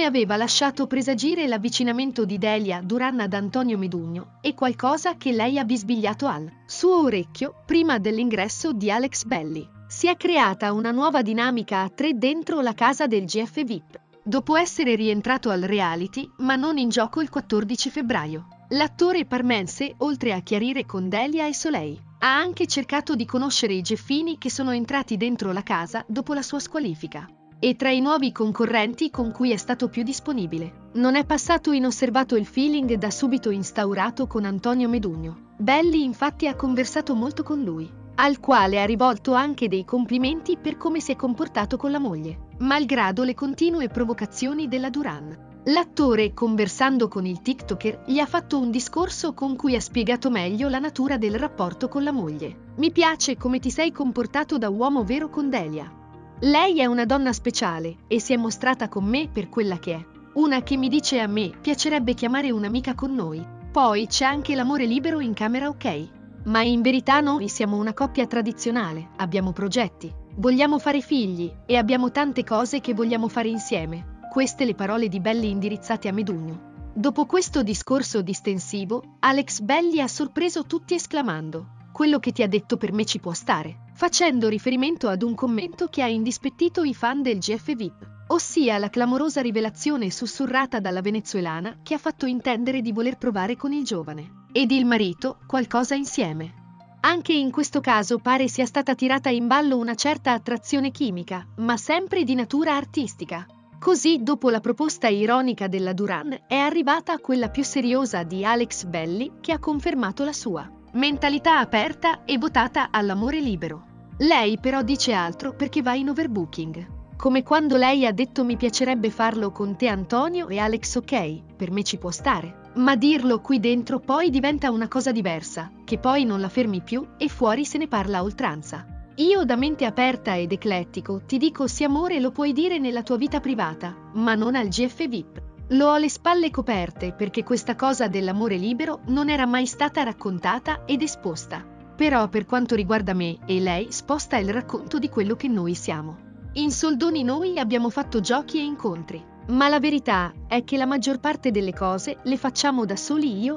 come aveva lasciato presagire l'avvicinamento di Delia Duran ad Antonio Medugno e qualcosa che lei ha bisbigliato al suo orecchio prima dell'ingresso di Alex Belli. Si è creata una nuova dinamica a tre dentro la casa del GF VIP, dopo essere rientrato al reality, ma non in gioco il 14 febbraio. L'attore parmense, oltre a chiarire con Delia e Soleil, ha anche cercato di conoscere i geffini che sono entrati dentro la casa dopo la sua squalifica. E tra i nuovi concorrenti con cui è stato più disponibile, non è passato inosservato il feeling da subito instaurato con Antonio Medugno. Belli infatti ha conversato molto con lui, al quale ha rivolto anche dei complimenti per come si è comportato con la moglie, malgrado le continue provocazioni della Duran. L'attore, conversando con il TikToker, gli ha fatto un discorso con cui ha spiegato meglio la natura del rapporto con la moglie. Mi piace come ti sei comportato da uomo vero con Delia. Lei è una donna speciale e si è mostrata con me per quella che è. Una che mi dice a me piacerebbe chiamare un'amica con noi. Poi c'è anche l'amore libero in camera, ok? Ma in verità noi siamo una coppia tradizionale, abbiamo progetti, vogliamo fare figli e abbiamo tante cose che vogliamo fare insieme. Queste le parole di Belli indirizzate a Medugno. Dopo questo discorso distensivo, Alex Belli ha sorpreso tutti esclamando: quello che ti ha detto per me ci può stare, facendo riferimento ad un commento che ha indispettito i fan del GF VIP, ossia la clamorosa rivelazione sussurrata dalla venezuelana che ha fatto intendere di voler provare con il giovane ed il marito qualcosa insieme. Anche in questo caso pare sia stata tirata in ballo una certa attrazione chimica, ma sempre di natura artistica. Così, dopo la proposta ironica della Duran, è arrivata quella più seriosa di Alex Belli, che ha confermato la sua mentalità aperta e votata all'amore libero. Lei però dice altro perché va in overbooking. Come quando lei ha detto mi piacerebbe farlo con te Antonio e Alex, ok, per me ci può stare. Ma dirlo qui dentro poi diventa una cosa diversa, che poi non la fermi più e fuori se ne parla a oltranza. Io da mente aperta ed eclettico ti dico sì amore lo puoi dire nella tua vita privata, ma non al GF VIP. Lo ho le spalle coperte perché questa cosa dell'amore libero non era mai stata raccontata ed esposta. Però per quanto riguarda me e lei sposta il racconto di quello che noi siamo. In soldoni noi abbiamo fatto giochi e incontri, ma la verità è che la maggior parte delle cose le facciamo da soli io